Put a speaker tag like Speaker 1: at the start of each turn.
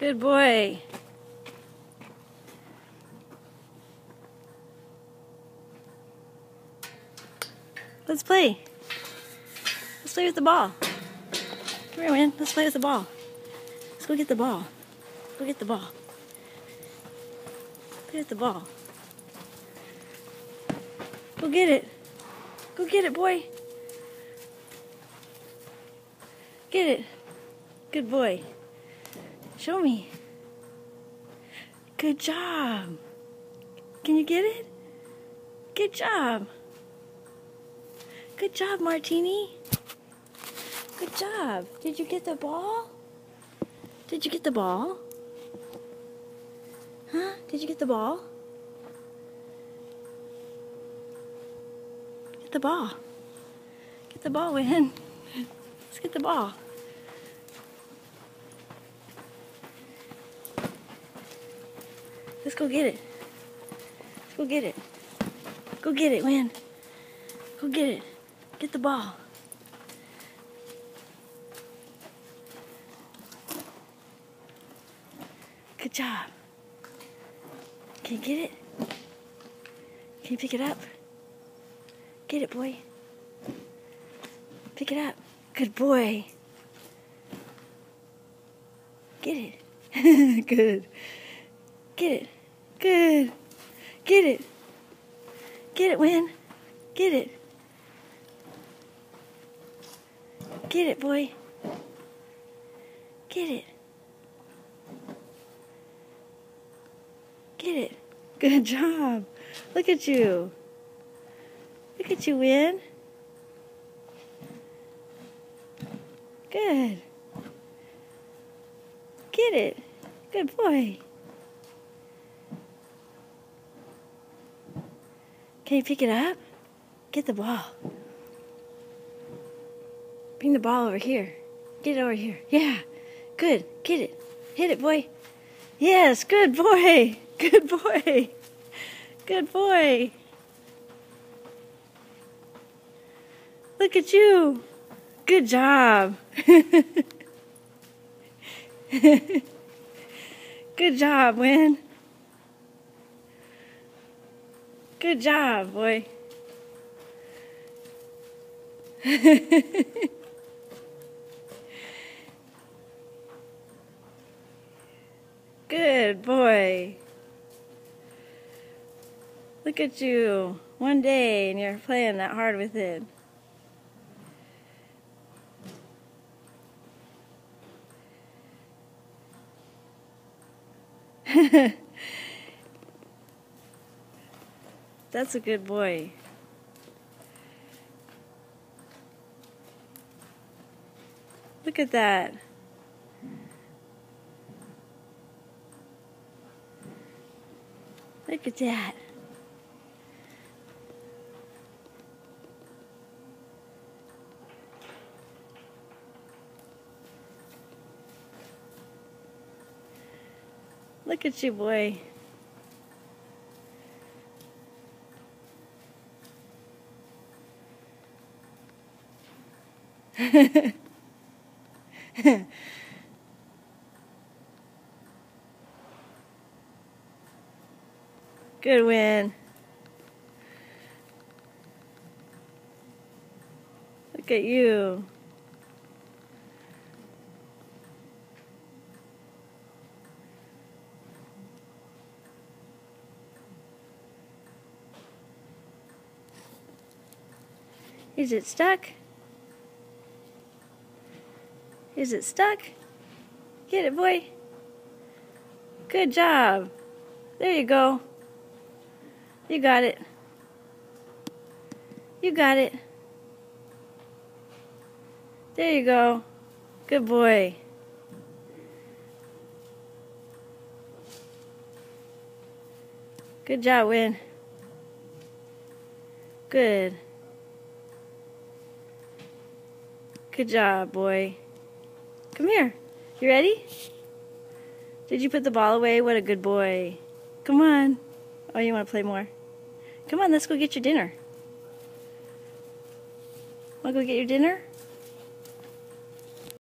Speaker 1: Good boy. Let's play. Let's play with the ball. Come here, man. Let's play with the ball. Let's go get the ball. Go get the ball. Play with the ball. Go get it. Go get it, boy. Get it. Good boy. Show me. Good job. Can you get it? Good job. Good job, Martini. Good job. Did you get the ball? Did you get the ball? Huh? Did you get the ball? Get the ball. Get the ball, Win. Let's get the ball. Let's go get it. Let's go get it. Go get it, Win. Go get it. Get the ball. Good job. Can you get it? Can you pick it up? Get it, boy. Pick it up. Good boy. Get it. Good. Get it. Good. Get it. Get it, Win. Get it. Get it, boy. Get it. Get it. Good job. Look at you. Look at you, Win. Good. Get it. Good boy. Can you pick it up? Get the ball. Bring the ball over here. Get it over here. Yeah. Good. Get it. Hit it, boy. Yes. Good boy. Good boy. Good boy. Look at you. Good job. Good job, Win. Good job, boy. Good boy. Look at you. One day and you're playing that hard with it. That's a good boy. Look at that. Look at that. Look at you, boy. Good Win. Look at you. Is it stuck? Is it stuck? Get it, boy. Good job. There you go. You got it. You got it. There you go. Good boy. Good job, Win. Good. Good job, boy. Come here. You ready? Did you put the ball away? What a good boy. Come on. Oh, you want to play more? Come on, let's go get your dinner. Want to go get your dinner?